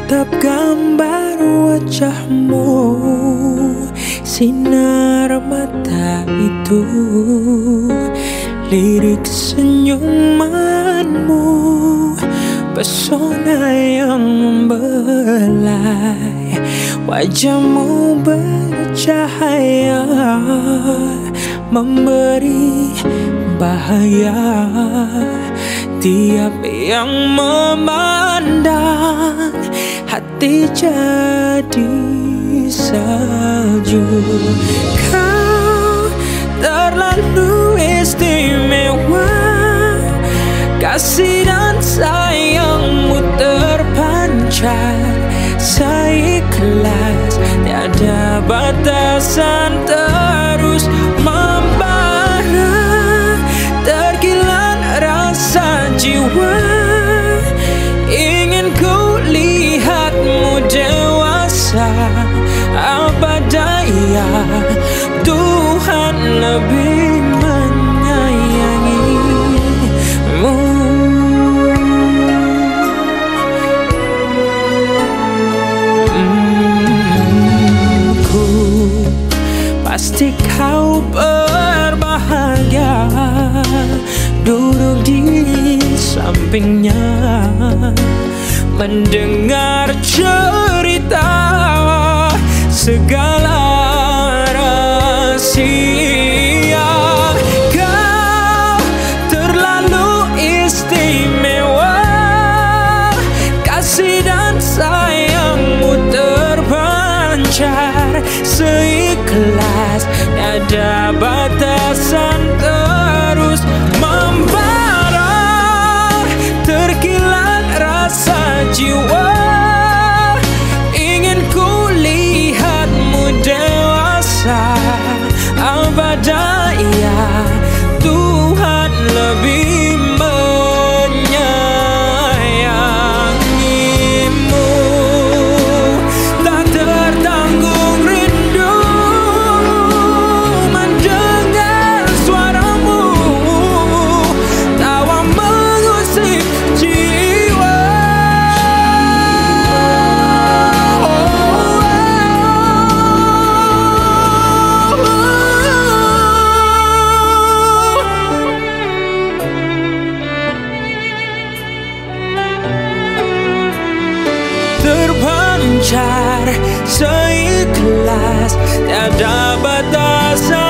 Tatap gambar wajahmu, sinar mata itu, lirik senyumanmu, pesona yang membelai. Wajahmu bercahaya, memberi bahaya. Tiap yang memandang, hati jadi salju. Kau terlalu istimewa, kasih dan sayangmu terpancar seikhlas, tiada batasan, terus membara. Terkilan rasa jiwa, ingin ku lihatmu dewasa. Apa daya, Tuhan lebih menyayangimu. Pasti kau berbahagia duduk di sampingnya, mendengar cerita segala rahasia. Kau terlalu istimewa, kasih dan sayangmu terpancar seikhlas, tiada batasan, terus membara. Terkilan rasa jiwa, ingin ku lihatmu dewasa. Apa daya, Tuhan lebih menyayangimu. Tak tertanggung rindu mendengar suaramu, tawa mengusik jiwa. Terpancar seikhlas, tiada batasan.